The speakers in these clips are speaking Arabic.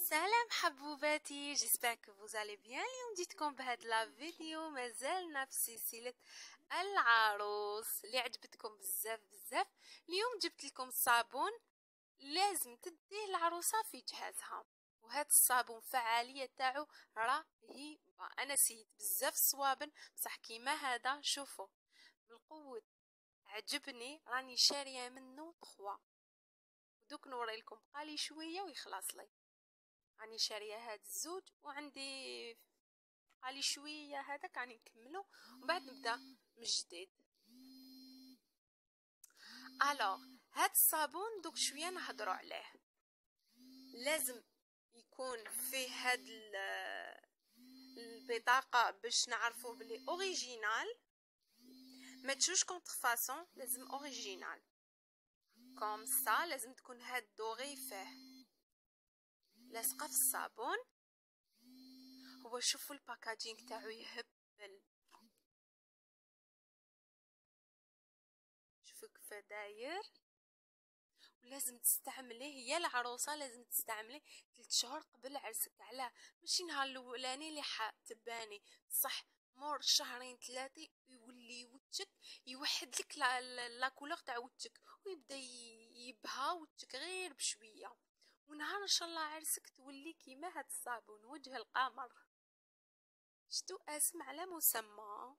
سلام حبوباتي، j'espère que vous allez bien. اليوم جيتكم بهاد لا فيديو. مازالنا في سلسلة العروس اللي عجبتكم بزاف بزاف. اليوم جبت لكم الصابون لازم تديه العروسة في جهازها، وهاد الصابون فعالية تاعو رهيبة. انا سيت بزاف صوابن بصح كيما هذا شوفوا بالقوة عجبني، راني شارية منه 3 ودوك نوري لكم بقالي شوية ويخلص لي. راني شاريه هاد الزوج وعندي بقالي شويه هذاك راني نكملو ومن بعد نبدا من جديد. الوغ هاد الصابون دوك شويه نهضروا عليه. لازم يكون فيه هاد البطاقه باش نعرفوا بلي اوريجينال، ما تشوش كونترفاسون، لازم اوريجينال كوم سا. لازم تكون هاد دوغي فيه لاصقه في الصابون. هو شوفوا الباكاجينغ تاعو يهبل، شوفوا كيف داير. ولازم تستعمليه، هي العروسه لازم تستعمليه 3 شهور قبل عرسك. علاه؟ ماشي نهار الاولاني اللي تباني صح، مور شهرين 3 يولي وجهك يوحد لك لا كولور تاع وجهك ويبدا يبهى وجهك غير بشويه، ونهار ان شاء الله عرسك تولي كيما هاد الصابون وجه القمر. شتو اسم على مسمى.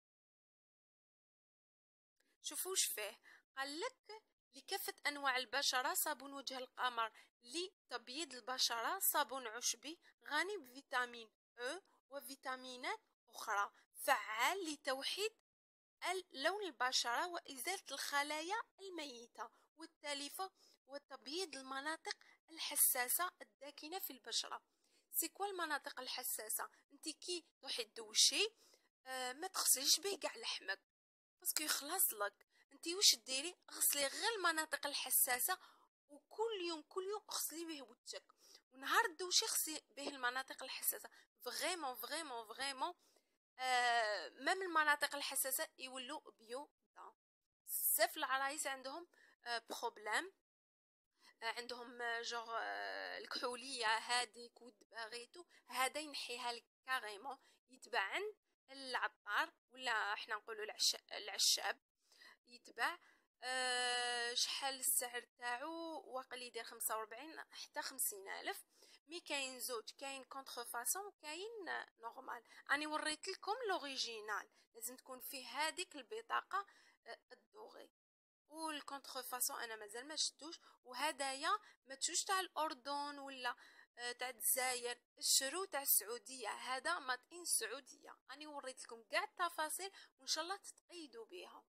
شوفوش فيه قالك لكافة أنواع البشرة صابون وجه القمر، لتبييض البشرة صابون عشبي غني بفيتامين أو وفيتامينات أخرى، فعال لتوحيد لون البشرة وإزالة الخلايا الميتة والتالفة وتبييض المناطق الحساسة الداكنة في البشرة. سيكوا المناطق الحساسة؟ انت كي تروحي تدوشي ما تغسليش به قاع لحمك باسكو يخلص لك. انتي واش ديري؟ غسلي غير المناطق الحساسه، وكل يوم كل يوم اغسلي به وجهك، ونهار دوشي غسلي به المناطق الحساسه. فريمون فريمون فريمون مام المناطق الحساسه يولوا بيو دا. بزاف العرايس عندهم بروبلام، عندهم جوغ الكحوليه هذيك والدباغيتو، هذا ينحيها لك كاريمون. يتباع عند العطار ولا احنا نقولوا العشاب، يتباع شحال السعر تاعو؟ واقل يدير 45 حتى 50 الف. مي كاين زوج، كاين كونترفاسون كاين نورمال. اني وريت لكم لوريجينال، لازم تكون فيه هذيك البطاقه الدوغي، والكونترفاسون انا مازال ما شفتوش. وهدايا ما تشوش تاع الاردن ولا تاع الجزائر، الشرو تاع السعوديه، هذا ماطين سعوديه. اني وريت لكم كاع التفاصيل وان شاء الله تتقيدوا بها.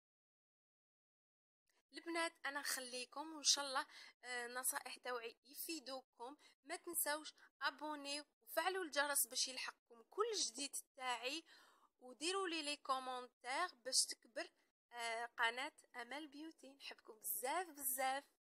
البنات انا نخليكم وان شاء الله نصائح توعي يفيدوكم. ما تنسوش ابونيو وفعلوا الجرس باش يلحقكم كل جديد تاعي، وديروا لي كومونتير باش تكبر قناة امل بيوتي. نحبكم بزاف بزاف.